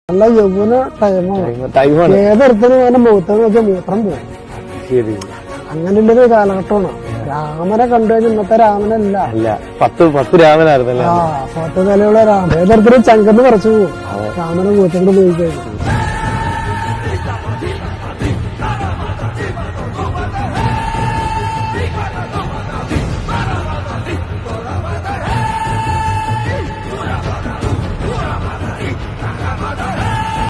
നല്ല യൗവന ടൈമാണ്. ഏതൊരുത്തരും അവന്റെ മുഖത്തെന്ന് വെച്ചാൽ മൂത്രം പോകും. ശരി, അങ്ങനെയുള്ളൊരു കാലഘട്ടമാണ്. രാമനെ കണ്ടു കഴിഞ്ഞാൽ ഇന്നത്തെ രാമനല്ല. പത്ത് രാമനായിരുന്നല്ലേ? 10 നിലയുള്ള രാമൻ. ഏതൊരുത്തരും ചങ്കന്ന് പറിച്ചു പോകും രാമനെ മുഖത്തോട് പോയി കഴിഞ്ഞു.